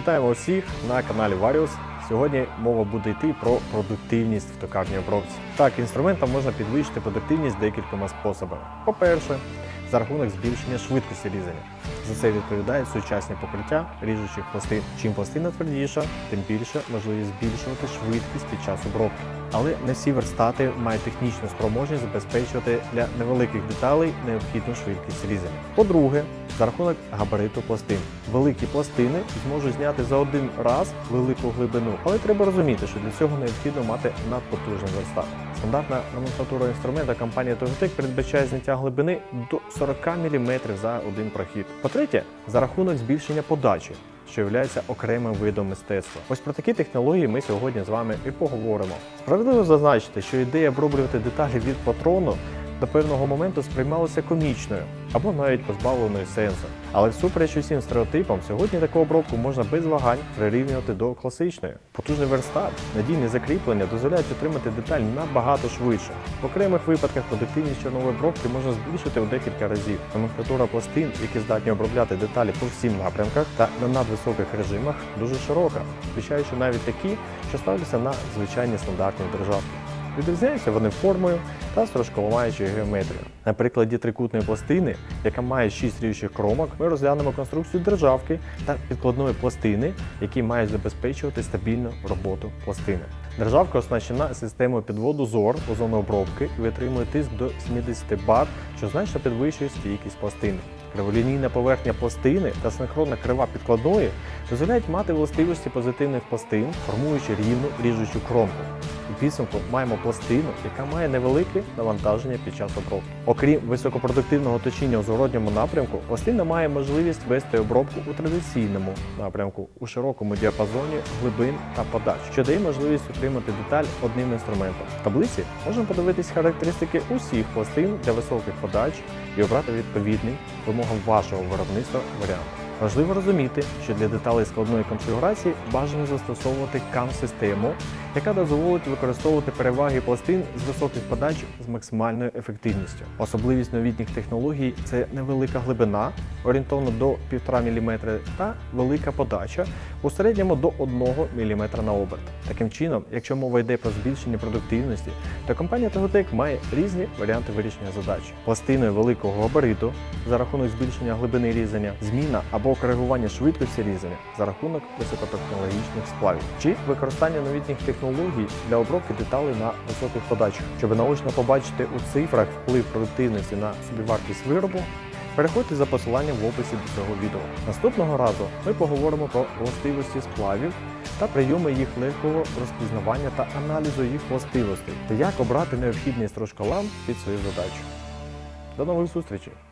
Вітаємо усіх на каналі Varius. Сьогодні мова буде йти про продуктивність в токарній обробці. Так, інструментом можна підвищити продуктивність декількома способами. По-перше, за рахунок збільшення швидкості різання. За це відповідають сучасні покриття ріжучих пластин. Чим пластина твердіша, тим більше можливість збільшувати швидкість під час обробки. Але не всі верстати мають технічну спроможність забезпечувати для невеликих деталей необхідну швидкість різання. По-друге, за рахунок габариту пластин. Великі пластини зможуть зняти за один раз велику глибину, але треба розуміти, що для цього необхідно мати надпотужний верстат. Стандартна номенклатура інструмента компанії Togetec передбачає зняття глибини до 40 мм за один прохід. По-третє, за рахунок збільшення подачі, що є окремим видом мистецтва. Ось про такі технології ми сьогодні з вами і поговоримо. Справедливо зазначити, що ідея оброблювати деталі від патрону до певного моменту сприймалася комічною або навіть позбавленою сенсу. Але всупереч усім стереотипам, сьогодні таку обробку можна без вагань прирівнювати до класичної. Потужний верстат, надійні закріплення дозволяють отримати деталь набагато швидше. В окремих випадках продуктивність чорнової обробки можна збільшити у декілька разів. Номенклатура пластин, які здатні обробляти деталі по всім напрямках та на надвисоких режимах, дуже широка, включаючи навіть такі, що ставляться на звичайні стандартні державки. Відрізняються вони формою та строшколамаючою геометрією. На прикладі трикутної пластини, яка має 6 ріжучих кромок, ми розглянемо конструкцію державки та підкладної пластини, які мають забезпечувати стабільну роботу пластини. Державка оснащена системою підводу зор у зону обробки і витримує тиск до 70 бар, що значно підвищує стійкість пластини. Криволінійна поверхня пластини та синхронна крива підкладної дозволяють мати властивості позитивних пластин, формуючи рівну ріжучу кромку. У підсумку маємо пластину, яка має невелике навантаження під час обробки. Окрім високопродуктивного точіння у зворотньому напрямку, пластина має можливість вести обробку у традиційному напрямку, у широкому діапазоні глибин та подач, що дає можливість отримати деталь одним інструментом. В таблиці можемо подивитись характеристики усіх пластин для високих подач і обрати відповідний вимогам вашого виробництва варіант. Важливо розуміти, що для деталей складної конфігурації бажано застосовувати CAM-систему, яка дозволить використовувати переваги пластин з високих подач з максимальною ефективністю. Особливість новітніх технологій – це невелика глибина, орієнтовно до 1,5 мм, та велика подача, у середньому до 1 мм на оберт. Таким чином, якщо мова йде про збільшення продуктивності, то компанія Togetec має різні варіанти вирішення задач. Пластиною великого габариту за рахунок збільшення глибини різання, зміна або коригування швидкості різання за рахунок високотехнологічних сплавів, чи використання новітніх технологій для обробки деталей на високих подачах. Щоб наочно побачити у цифрах вплив продуктивності на собівартість виробу, переходьте за посиланням в описі до цього відео. Наступного разу ми поговоримо про властивості сплавів та прийоми їх легкого розпізнавання та аналізу їх властивостей, та як обрати необхідний строшколам під свою задачу. До нових зустрічей!